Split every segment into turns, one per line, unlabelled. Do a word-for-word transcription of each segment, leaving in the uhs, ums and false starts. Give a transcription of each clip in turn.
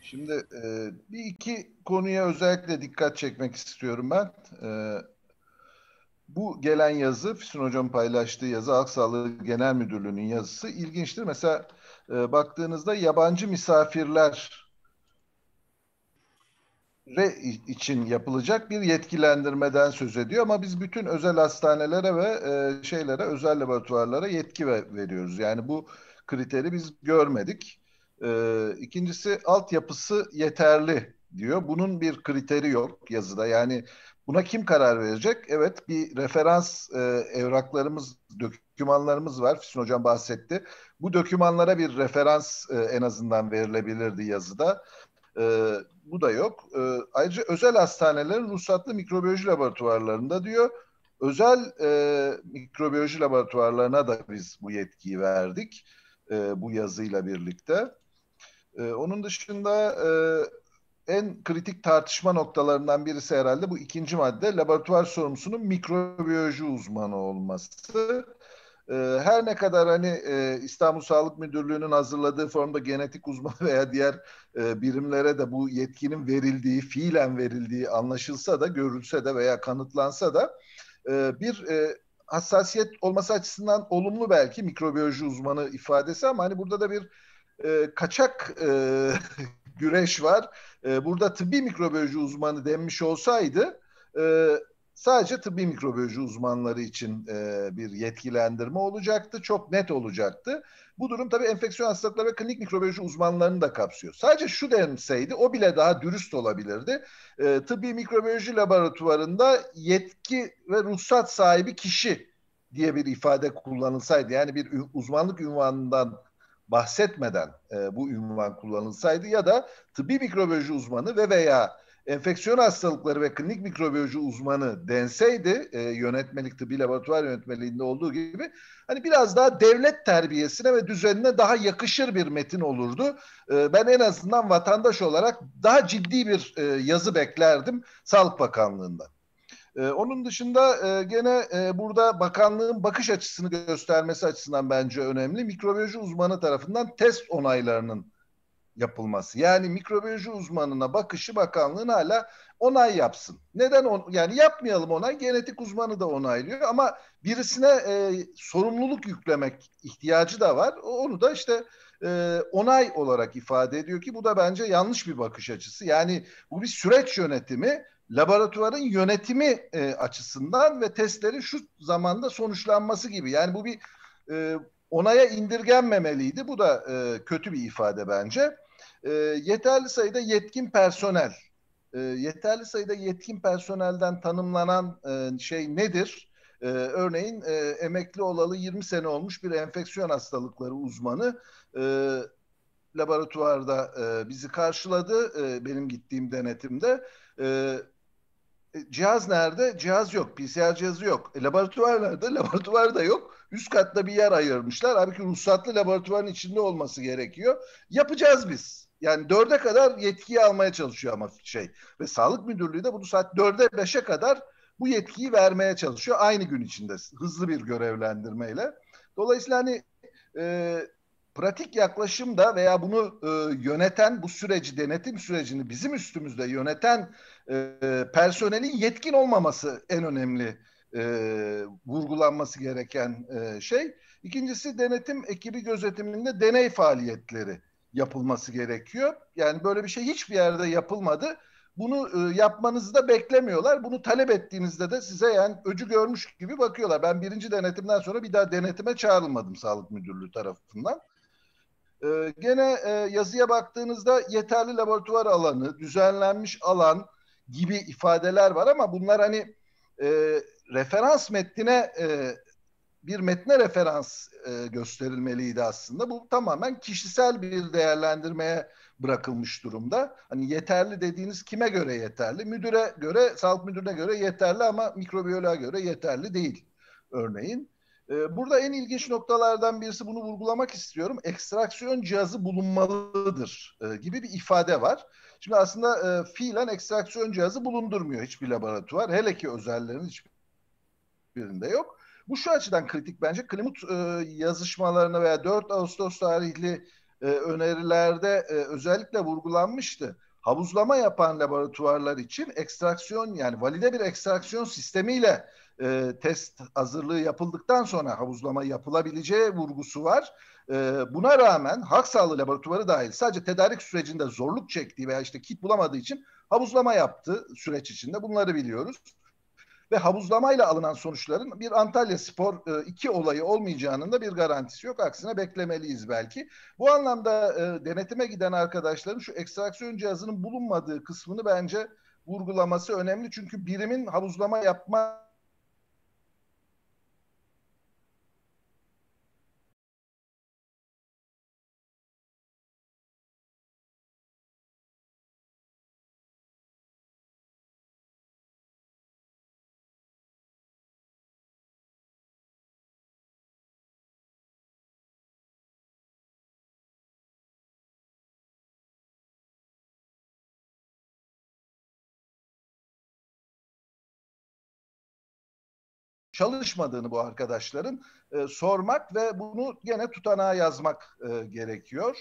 Şimdi e, bir iki konuya özellikle dikkat çekmek istiyorum ben. E, bu gelen yazı, Füsun Hocam paylaştığı yazı, Halk Sağlığı Genel Müdürlüğü'nün yazısı ilginçtir. Mesela e, baktığınızda yabancı misafirler re için yapılacak bir yetkilendirmeden söz ediyor ama biz bütün özel hastanelere ve e, şeylere, özel laboratuvarlara yetki ve- veriyoruz. Yani bu kriteri biz görmedik. E, ikincisi altyapısı yeterli diyor. Bunun bir kriteri yok yazıda. Yani buna kim karar verecek? Evet, bir referans e, evraklarımız, dokümanlarımız var. Füsun Hocam bahsetti. Bu dokümanlara bir referans e, en azından verilebilirdi yazıda. E, bu da yok. E, ayrıca özel hastanelerin ruhsatlı mikrobiyoloji laboratuvarlarında diyor. Özel e, mikrobiyoloji laboratuvarlarına da biz bu yetkiyi verdik. E, bu yazıyla birlikte. E, onun dışında e, en kritik tartışma noktalarından birisi herhalde bu ikinci madde. Laboratuvar sorumlusunun mikrobiyoloji uzmanı olması. Ee, her ne kadar hani e, İstanbul Sağlık Müdürlüğü'nün hazırladığı formda genetik uzmanı veya diğer e, birimlere de bu yetkinin verildiği, fiilen verildiği anlaşılsa da, görülse de veya kanıtlansa da e, bir e, hassasiyet olması açısından olumlu belki mikrobiyoloji uzmanı ifadesi ama hani burada da bir e, kaçak e, güreş var. E, burada tıbbi mikrobiyoloji uzmanı denmiş olsaydı e, sadece tıbbi mikrobiyoloji uzmanları için e, bir yetkilendirme olacaktı. Çok net olacaktı. Bu durum tabii enfeksiyon hastalıkları ve klinik mikrobiyoloji uzmanlarını da kapsıyor. Sadece şu denseydi o bile daha dürüst olabilirdi. E, tıbbi mikrobiyoloji laboratuvarında yetki ve ruhsat sahibi kişi diye bir ifade kullanılsaydı, yani bir uzmanlık ünvanından bahsetmeden e, bu ünvan kullanılsaydı ya da tıbbi mikrobiyoloji uzmanı ve veya enfeksiyon hastalıkları ve klinik mikrobiyoloji uzmanı denseydi e, yönetmelik tıbbi laboratuvar yönetmeliğinde olduğu gibi hani biraz daha devlet terbiyesine ve düzenine daha yakışır bir metin olurdu. E, ben en azından vatandaş olarak daha ciddi bir e, yazı beklerdim Sağlık Bakanlığı'ndan. Ee, onun dışında e, gene e, burada bakanlığın bakış açısını göstermesi açısından bence önemli. Mikrobiyoloji uzmanı tarafından test onaylarının yapılması. Yani mikrobiyoloji uzmanına bakışı bakanlığın hala onay yapsın. Neden on, yani yapmayalım onay, genetik uzmanı da onaylıyor ama birisine e, sorumluluk yüklemek ihtiyacı da var. Onu da işte e, onay olarak ifade ediyor ki bu da bence yanlış bir bakış açısı. Yani bu bir süreç yönetimi, laboratuvarın yönetimi e, açısından ve testlerin şu zamanda sonuçlanması gibi. Yani bu bir e, onaya indirgenmemeliydi. Bu da e, kötü bir ifade bence. E, yeterli sayıda yetkin personel. E, yeterli sayıda yetkin personelden tanımlanan e, şey nedir? E, örneğin e, emekli olalı yirmi sene olmuş bir enfeksiyon hastalıkları uzmanı e, laboratuvarda e, bizi karşıladı e, benim gittiğim denetimde. E, Cihaz nerede? Cihaz yok. P C R cihazı yok. E, laboratuvar nerede? Laboratuvar da yok. Üst katta bir yer ayırmışlar. Halbuki ruhsatlı laboratuvarın içinde olması gerekiyor. Yapacağız biz. Yani dörde kadar yetkiyi almaya çalışıyor ama şey. Ve Sağlık Müdürlüğü de bunu saat dörde beşe kadar bu yetkiyi vermeye çalışıyor. Aynı gün içinde hızlı bir görevlendirmeyle. Dolayısıyla hani e, pratik yaklaşımda veya bunu e, yöneten, bu süreci, denetim sürecini bizim üstümüzde yöneten e, personelin yetkin olmaması en önemli e, vurgulanması gereken e, şey. İkincisi, denetim ekibi gözetiminde deney faaliyetleri yapılması gerekiyor. Yani böyle bir şey hiçbir yerde yapılmadı. Bunu e, yapmanızı da beklemiyorlar. Bunu talep ettiğinizde de size yani öcü görmüş gibi bakıyorlar. Ben birinci denetimden sonra bir daha denetime çağrılmadım Sağlık Müdürlüğü tarafından. Ee, gene e, yazıya baktığınızda yeterli laboratuvar alanı, düzenlenmiş alan gibi ifadeler var ama bunlar hani e, referans metnine e, bir metne referans e, gösterilmeliydi aslında. Bu tamamen kişisel bir değerlendirmeye bırakılmış durumda. Hani yeterli dediğiniz kime göre yeterli? Müdüre göre, sağlık müdürüne göre yeterli ama mikrobiyoloğa göre yeterli değil örneğin. E, burada en ilginç noktalardan birisi, bunu vurgulamak istiyorum. Ekstraksiyon cihazı bulunmalıdır e, gibi bir ifade var. Şimdi aslında e, fiilen ekstraksiyon cihazı bulundurmuyor hiçbir laboratuvar. Hele ki özellerin hiçbirinde yok. Bu şu açıdan kritik bence. Klimut e, yazışmalarına veya dört Ağustos tarihli e, önerilerde e, özellikle vurgulanmıştı. Havuzlama yapan laboratuvarlar için ekstraksiyon, yani valide bir ekstraksiyon sistemiyle e, test hazırlığı yapıldıktan sonra havuzlama yapılabileceği vurgusu var. E, buna rağmen halk sağlığı laboratuvarı dahil sadece tedarik sürecinde zorluk çektiği veya işte kit bulamadığı için havuzlama yaptı süreç içinde. Bunları biliyoruz. Ve havuzlamayla alınan sonuçların bir Antalya Spor iki olayı olmayacağının da bir garantisi yok. Aksine beklemeliyiz belki. Bu anlamda e, denetime giden arkadaşların şu ekstraksiyon cihazının bulunmadığı kısmını bence vurgulaması önemli. Çünkü birimin havuzlama yapma çalışmadığını bu arkadaşların e, sormak ve bunu gene tutanağa yazmak e, gerekiyor.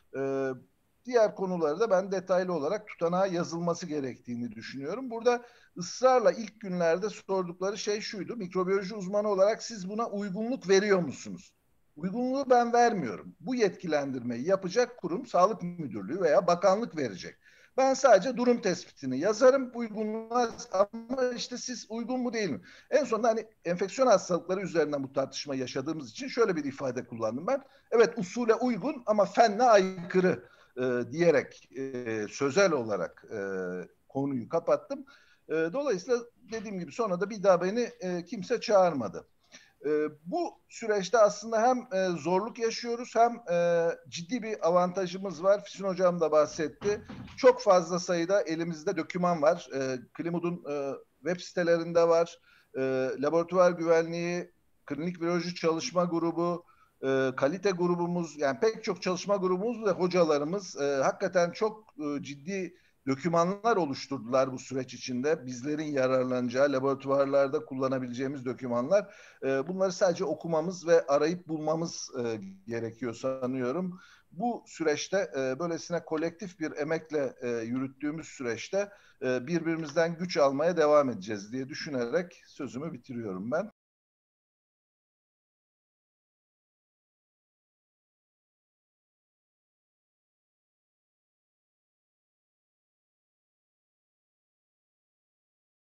E, Diğer konuları da ben detaylı olarak tutanağa yazılması gerektiğini düşünüyorum. Burada ısrarla ilk günlerde sordukları şey şuydu: mikrobiyoloji uzmanı olarak siz buna uygunluk veriyor musunuz? Uygunluğu ben vermiyorum. Bu yetkilendirmeyi yapacak kurum Sağlık Müdürlüğü veya bakanlık verecek. Ben sadece durum tespitini yazarım, uygunluğa, ama işte siz uygun mu değil mi? En sonunda hani enfeksiyon hastalıkları üzerinden bu tartışma yaşadığımız için şöyle bir ifade kullandım ben. Evet, usule uygun ama fenne aykırı e, diyerek e, sözel olarak e, konuyu kapattım. E, dolayısıyla dediğim gibi sonra da bir daha beni e, kimse çağırmadı. E, bu süreçte aslında hem e, zorluk yaşıyoruz hem e, ciddi bir avantajımız var. Füsun Hocam da bahsetti. Çok fazla sayıda elimizde doküman var. E, Klimud'un e, web sitelerinde var. E, laboratuvar güvenliği, klinik biyoloji çalışma grubu, e, kalite grubumuz, yani pek çok çalışma grubumuz ve hocalarımız e, hakikaten çok e, ciddi dokümanlar oluşturdular bu süreç içinde. Bizlerin yararlanacağı, laboratuvarlarda kullanabileceğimiz dokümanlar. E, bunları sadece okumamız ve arayıp bulmamız e, gerekiyor sanıyorum. Bu süreçte e, böylesine kolektif bir emekle e, yürüttüğümüz süreçte e, birbirimizden güç almaya devam edeceğiz diye düşünerek sözümü bitiriyorum ben.